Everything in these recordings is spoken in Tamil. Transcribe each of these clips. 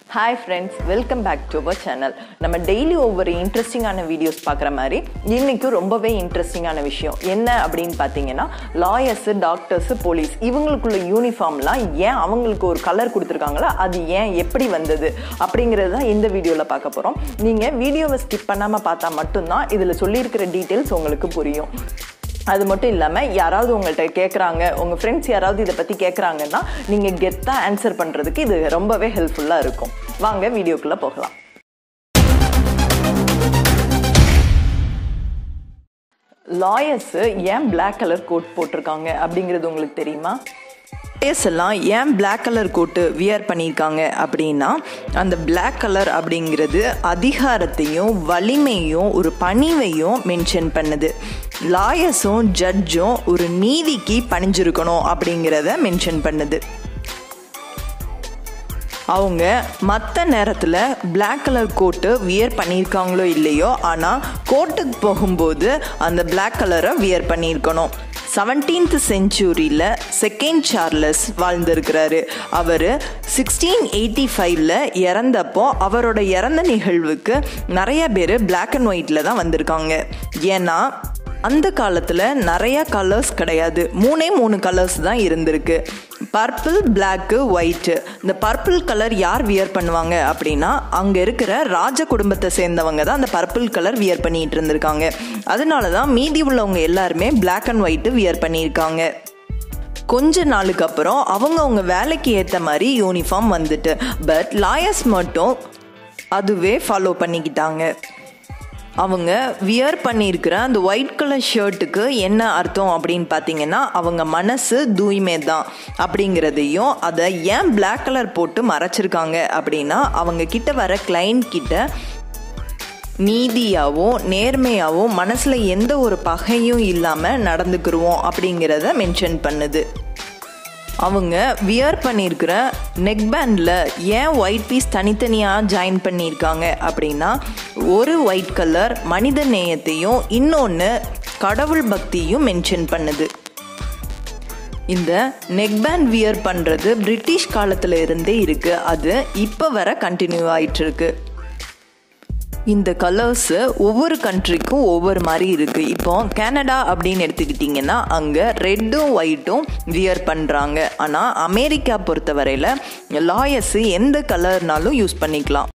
Hi friends, welcome back to our channel. நம்ம டெய்லி ஒவ்வொரு இன்ட்ரெஸ்டிங்கான வீடியோஸ் பார்க்குற மாதிரி இன்னைக்கு ரொம்பவே இன்ட்ரெஸ்டிங்கான விஷயம் என்ன அப்படின்னு பார்த்தீங்கன்னா லாயர்ஸு டாக்டர்ஸு போலீஸ் இவங்களுக்குள்ள யூனிஃபார்ம்லாம் ஏன் அவங்களுக்கு ஒரு கலர் கொடுத்துருக்காங்களோ அது ஏன் எப்படி வந்தது அப்படிங்கிறது தான் இந்த வீடியோவில் பார்க்க போகிறோம். நீங்கள் வீடியோவை ஸ்கிப் பண்ணாமல் பார்த்தா மட்டும்தான் இதில் சொல்லியிருக்கிற டீட்டெயில்ஸ் உங்களுக்கு புரியும். அது மட்டும் இல்லாமல் யாராவது உங்கள்கிட்ட கேட்குறாங்க, உங்கள் ஃப்ரெண்ட்ஸ் யாராவது இதை பற்றி கேட்குறாங்கன்னா நீங்கள் கெத்தாக ஆன்சர் பண்ணுறதுக்கு இது ரொம்பவே ஹெல்ப்ஃபுல்லாக இருக்கும். வாங்க வீடியோக்குள்ளே போகலாம். லாயர்ஸு ஏன் பிளாக் கலர் கோட் போட்டிருக்காங்க அப்படிங்கிறது உங்களுக்கு தெரியுமா? லாயர்ஸ் எல்லாம் ஏன் பிளாக் கலர் கோட்டு வியர் பண்ணியிருக்காங்க அப்படின்னா அந்த பிளாக் கலர் அப்படிங்கிறது அதிகாரத்தையும் வலிமையும் ஒரு பணிவையும் மென்ஷன் பண்ணுது. லாயர்ஸும் ஜட்ஜும் ஒரு நீதிக்கு பணிஞ்சிருக்கணும் அப்படிங்கிறத மென்ஷன் பண்ணுது. அவங்க மற்ற நேரத்தில் பிளாக் கலர் கோட்டு வியர் பண்ணியிருக்காங்களோ இல்லையோ, ஆனால் கோர்ட்டுக்கு போகும்போது அந்த பிளாக் கலரை வியர் பண்ணியிருக்கணும். 17th செஞ்சுரியில் second Charles வாழ்ந்திருக்கிறாரு. அவர் 1685 இறந்தப்போ அவரோட இறந்த நிகழ்வுக்கு நிறைய பேர் பிளாக் அண்ட் ஒயிட்டில் தான் வந்திருக்காங்க. ஏன்னா அந்த காலத்தில் நிறையா கலர்ஸ் கிடையாது, 3 கலர்ஸ் தான் இருந்திருக்கு. Purple, black, white. இந்த பர்பிள் கலர் யார் வியர் பண்ணுவாங்க அப்படின்னா அங்கே இருக்கிற ராஜ குடும்பத்தை சேர்ந்தவங்க தான் அந்த பர்பிள் கலர் வியர் பண்ணிட்டு இருந்திருக்காங்க. அதனால தான் மீதி உள்ளவங்க எல்லாருமே பிளாக் அண்ட் ஒயிட்டு வியர் பண்ணியிருக்காங்க. கொஞ்ச நாளுக்கு அப்புறம் அவங்க வேலைக்கு ஏற்ற மாதிரி யூனிஃபார்ம் வந்துட்டு, பட் லாயர்ஸ் மட்டும் அதுவே ஃபாலோ பண்ணிக்கிட்டாங்க. அவங்க வியர் பண்ணியிருக்கிற அந்த ஒயிட் கலர் ஷர்ட்டுக்கு என்ன அர்த்தம் அப்படின்னு பார்த்தீங்கன்னா அவங்க மனசு தூய்மை தான் அப்படிங்கிறதையும், அதை ஏன் பிளாக் கலர் போட்டு மறைச்சிருக்காங்க அப்படின்னா அவங்க கிட்ட வர கிளைண்ட் கிட்ட நீதியாகவும் நேர்மையாகவும் மனசில் எந்த ஒரு பகையும் இல்லாமல் நடந்துக்கிருவோம் அப்படிங்கிறத மென்ஷன் பண்ணுது. அவங்க வியர் பண்ணியிருக்கிற நெக் பேண்டில் ஏன் ஒயிட் பீஸ் தனித்தனியாக ஜாயின் பண்ணியிருக்காங்க அப்படின்னா ஒரு ஒயிட் கலர் மனித நேயத்தையும் இன்னொன்று கடவுள் பக்தியும் மென்ஷன் பண்ணுது. இந்த நெக் பேண்ட் வியர் பண்ணுறது பிரிட்டிஷ் காலத்தில் இருந்தே இருக்குது, அது இப்போ வர கண்டினியூ ஆகிட்டுருக்கு. இந்த கலர்ஸு ஒவ்வொரு கண்ட்ரிக்கும் ஒவ்வொரு மாதிரி இருக்குது. இப்போ கனடா அப்படின்னு எடுத்துக்கிட்டிங்கன்னா அங்கே ரெட்டும் ஒயிட்டும் வியர் பண்ணுறாங்க. ஆனால் அமெரிக்கா பொறுத்த வரையில் லாயர்ஸு எந்த கலர்னாலும் யூஸ் பண்ணிக்கலாம்.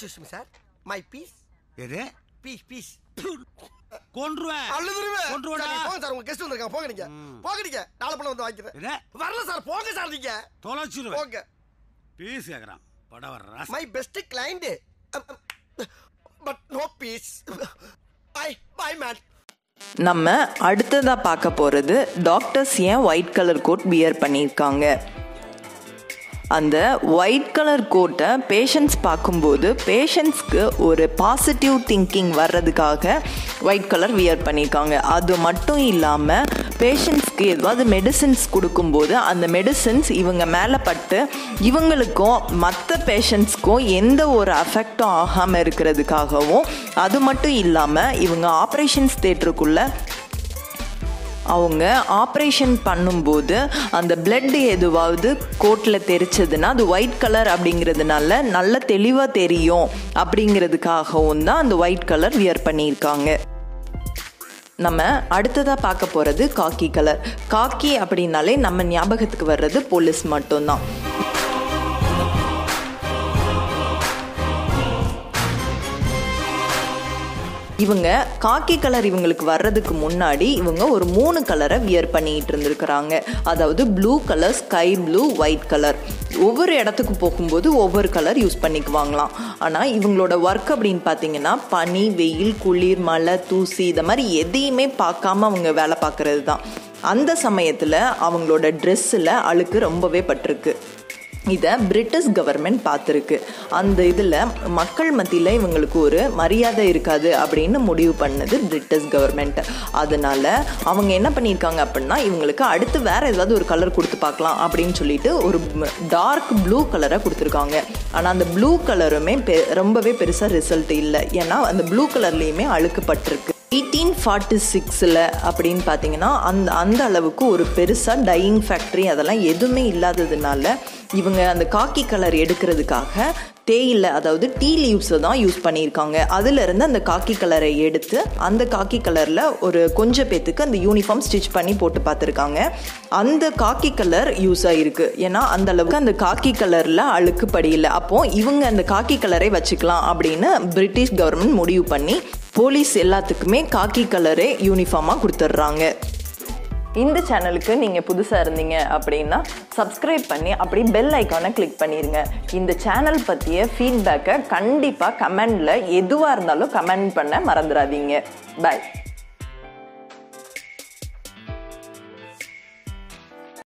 நம்ம அடுத்ததாக பார்க்க போகிறது டாக்டர்ஸ் ஏன் ஒயிட் கலர் கோட் வியர் பண்ணியிருக்காங்க. அந்த ஒயிட் கலர் கோட்டை பேஷண்ட்ஸ் பார்க்கும்போது பேஷண்ட்ஸ்க்கு ஒரு பாசிட்டிவ் திங்கிங் வர்றதுக்காக ஒயிட் கலர் வியர் பண்ணியிருக்காங்க. அது மட்டும் இல்லாமல் பேஷண்ட்ஸ்க்கு ஏதாவது மெடிசின்ஸ் கொடுக்கும்போது அந்த மெடிசின்ஸ் இவங்க மேலே பட்டு இவங்களுக்கும் மற்ற பேஷண்ட்ஸ்க்கும் எந்த ஒரு அஃபெக்டும் ஆகாமல் இருக்கிறதுக்காகவும், அது மட்டும் இல்லாமல் இவங்க ஆப்ரேஷன்ஸ் தியேட்டருக்குள்ளே அவங்க ஆப்ரேஷன் பண்ணும்போது அந்த பிளட் எதுவாவது கோட்டில் தெரிச்சதுன்னா அது ஒயிட் கலர் அப்படிங்கிறதுனால நல்ல தெளிவாக தெரியும் அப்படிங்கிறதுக்காகவும் தான் அந்த ஒயிட் கலர் வியர் பண்ணியிருக்காங்க. நம்ம அடுத்ததாக பார்க்க போகிறது காக்கி கலர். காக்கி அப்படின்னாலே நம்ம ஞாபகத்துக்கு வர்றது போலீஸ் மட்டும்தான். இவங்க காக்கி கலர் இவங்களுக்கு வர்றதுக்கு முன்னாடி இவங்க ஒரு 3 கலரை வியர் பண்ணிட்டு இருந்திருக்கிறாங்க. அதாவது blue colour, sky blue, white colour. ஒவ்வொரு இடத்துக்கு போகும்போது ஒவ்வொரு கலர் யூஸ் பண்ணிக்குவாங்களாம். ஆனால் இவங்களோட ஒர்க் அப்படின்னு பார்த்தீங்கன்னா பனி, வெயில், குளிர், மழை, தூசி இதை மாதிரி எதையுமே பார்க்காம அவங்க வேலை பார்க்கறது தான். அந்த சமயத்தில் அவங்களோட ட்ரெஸ்ஸில் அழுக்கு ரொம்பவே பட்டிருக்கு. இதை பிரிட்டிஷ் கவர்மெண்ட் பார்த்துருக்கு. அந்த இதில் மக்கள் மத்தியில் இவங்களுக்கு ஒரு மரியாதை இருக்காது அப்படின்னு முடிவு பண்ணது பிரிட்டிஷ் கவர்மெண்ட். அதனால் அவங்க என்ன பண்ணியிருக்காங்க அப்படின்னா இவங்களுக்கு அடுத்து வேறு ஏதாவது ஒரு கலர் கொடுத்து பார்க்கலாம் அப்படின்னு சொல்லிட்டு ஒரு டார்க் ப்ளூ கலரை கொடுத்துருக்காங்க. ஆனால் அந்த ப்ளூ கலருமே ரொம்பவே பெருசாக ரிசல்ட் இல்லை. ஏன்னா அந்த ப்ளூ கலர்லேயுமே அழுக்குப்பட்டிருக்கு. 1846 அப்படின்னு பார்த்தீங்கன்னா அந்த அளவுக்கு ஒரு பெருசாக டையிங் ஃபேக்ட்ரி அதெல்லாம் எதுவுமே இல்லாததுனால இவங்க அந்த காக்கி கலர் எடுக்கிறதுக்காக தேயிலை, அதாவது டீ லீவ்ஸை தான் யூஸ் பண்ணியிருக்காங்க. அதிலிருந்து அந்த காக்கி கலரை எடுத்து அந்த காக்கி கலரில் ஒரு கொஞ்சம் பேத்துக்கு அந்த யூனிஃபார்ம் ஸ்டிச் பண்ணி போட்டு பார்த்துருக்காங்க. அந்த காக்கி கலர் யூஸ் ஆகிருக்கு. ஏன்னா அந்த அளவுக்கு அந்த காக்கி கலரில் அழுக்கு படியில்லை. அப்போது இவங்க அந்த காக்கி கலரை வச்சுக்கலாம் அப்படின்னு பிரிட்டிஷ் கவர்மெண்ட் முடிவு பண்ணி போலீஸ் எல்லாத்துக்குமே காக்கி கலரே யூனிஃபார்மாக கொடுத்துட்றாங்க. இந்த சேனலுக்கு நீங்கள் புதுசாக இருந்தீங்க அப்படின்னா சப்ஸ்கிரைப் பண்ணி அப்படி பெல் ஐக்கானை கிளிக் பண்ணிடுங்க. இந்த சேனல் பற்றிய ஃபீட்பேக்கை கண்டிப்பாக கமெண்டில் எதுவாக இருந்தாலும் கமெண்ட் பண்ண மறந்துடாதீங்க. பாய்.